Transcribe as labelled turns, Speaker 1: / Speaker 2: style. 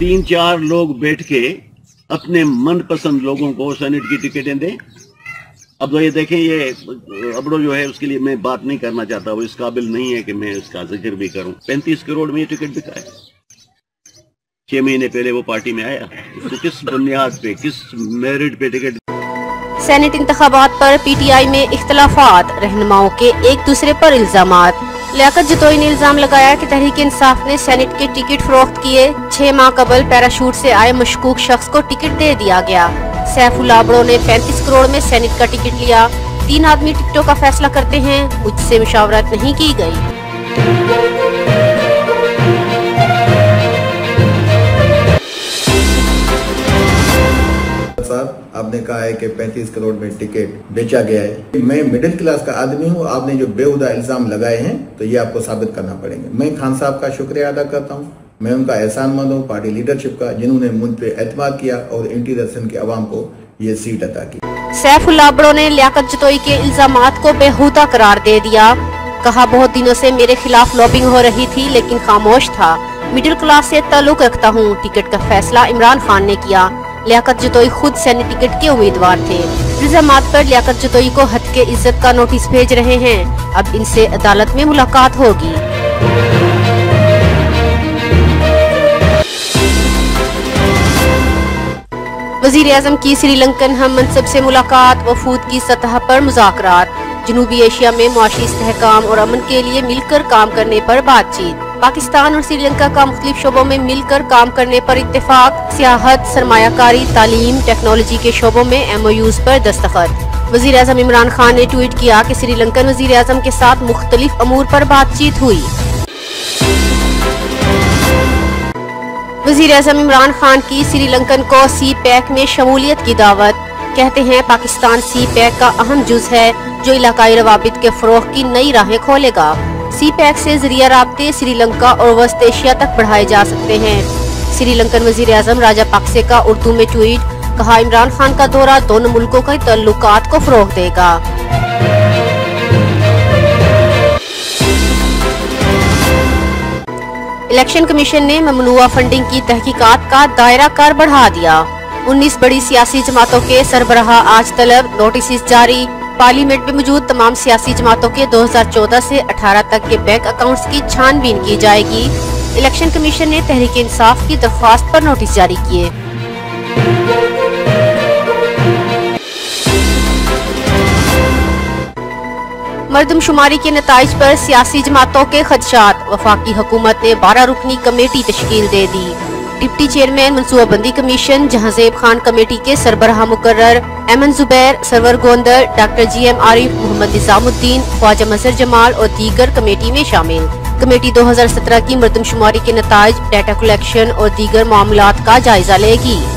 Speaker 1: 3-4 लोग बैठ के अपने मनपसंद लोगों को सेनेट की टिकटें दें। अब तो ये देखें, ये अबड़ो जो है उसके लिए मैं बात नहीं करना चाहता, वो इस काबिल नहीं है कि मैं इसका जिक्र भी करूं। 35 करोड़ में ये टिकट बिका है। 6 महीने पहले वो पार्टी में आया, उसको किस बुनियाद पे, किस मेरिट पे टिकट।
Speaker 2: सेनेट इंतखाबात पर पीटीआई में इख्तलाफात, रहनुमाओं के एक दूसरे पर इल्जामात। लियाकत जतोई ने इल्जाम लगाया कि तहरीक इंसाफ ने सेनेट के टिकट फरोख्त किए। 6 माह कबल पैराशूट से आए मशकूक शख्स को टिकट दे दिया गया। सैफुल्लाह अबड़ो ने 35 करोड़ में सेनेट का टिकट लिया। 3 आदमी टिकटों का फैसला करते हैं, मुझसे मुशावरत नहीं की गई।
Speaker 3: साहब, आपने कहा है कि 35 करोड़ में टिकट बेचा गया है। मैं मिडिल क्लास का आदमी हूँ, आपने जो बेहुदा इल्जाम लगाए हैं तो ये आपको साबित करना पड़ेंगे। मैं खान साहब का शुक्रिया अदा करता हूँ, मैं उनका एहसानमंद हूँ पार्टी लीडरशिप का, जिन्होंने मुझ पे एतमाद किया और इंटीरियर के अवाम को ये सीट अता की।
Speaker 2: सैफुल्लाह अबड़ो ने लियाकत जतोई के इल्जामात को बेहुदा करार दे दिया। कहा, बहुत दिनों से मेरे खिलाफ लॉबिंग हो रही थी लेकिन खामोश था। मिडिल क्लास से ताल्लुक रखता हूँ। टिकट का फैसला इमरान खान ने किया। लियाकत जतोई खुद सेनेट टिकट के उम्मीदवार थे। इल्जामात पर लियाकत जतोई को हद के इज्जत का नोटिस भेज रहे हैं। अब इनसे अदालत में मुलाकात होगी। वज़ीर-ए-आज़म की श्रीलंकन हम मनसब से मुलाकात, वफूद की सतह पर मुज़ाकरात। जनूबी एशिया में मुआशी इस्तेहकाम और अमन के लिए मिलकर काम करने पर बातचीत। पाकिस्तान और श्रीलंका का मुख्तलिफ शोबों में मिलकर काम करने पर इत्तेफाक। सियाहत, सरमायाकारी, तालीम, टेक्नोलॉजी के शोबों में MOUs पर दस्तखत। वज़ीर-ए-आज़म इमरान खान ने ट्वीट किया कि श्रीलंकन वज़ीर-ए-आज़म के साथ मुख्तलिफ अमूर पर बातचीत हुई। वज़ीर-ए-आज़म इमरान खान की श्रीलंकन को CPEC में शमूलियत की दावत। कहते हैं, पाकिस्तान CPEC का अहम जुज़ है जो इलाकाई रवाबित के फ़रोग़ की नई राहें खोलेगा। CPEC से ज़रिया राब्ते श्रीलंका और वस्त एशिया तक बढ़ाए जा सकते हैं। श्रीलंकन वज़ीर-ए-आज़म राजापाक्से का उर्दू में ट्वीट। कहा, इमरान खान का दौरा दोनों मुल्कों के तल्लुकात को फ़रोग़ देगा। इलेक्शन कमीशन ने ममनुआ फंडिंग की तहकीकात का दायरा कार बढ़ा दिया। 19 बड़ी सियासी जमातों के सरबराह आज तलब, नोटिस जारी। पार्लियामेंट में मौजूद तमाम सियासी जमातों के 2014 से 18 तक के बैंक अकाउंट्स की छानबीन की जाएगी। इलेक्शन कमीशन ने तहरीक इंसाफ की दरख्वास्त पर नोटिस जारी किए। मरदमशुमारी के नताइज पर सियासी जमातों के खदशात। वफाकी हुकूमत ने 12 रुकनी कमेटी तश्कील दे दी। डिप्टी चेयरमैन मनसूबाबंदी कमीशन जहांजेब खान कमेटी के सरबराह मुकर्रर। एमन जुबैर, सरवर गोंदर, डॉक्टर GM आरिफ, मोहम्मद निजामुद्दीन, ख्वाजा मजहर जमाल और दीगर कमेटी में शामिल। कमेटी 2017 की मरदमशुमारी के नताइज, डाटा कलेक्शन और दीगर मामलात का जायजा लेगी।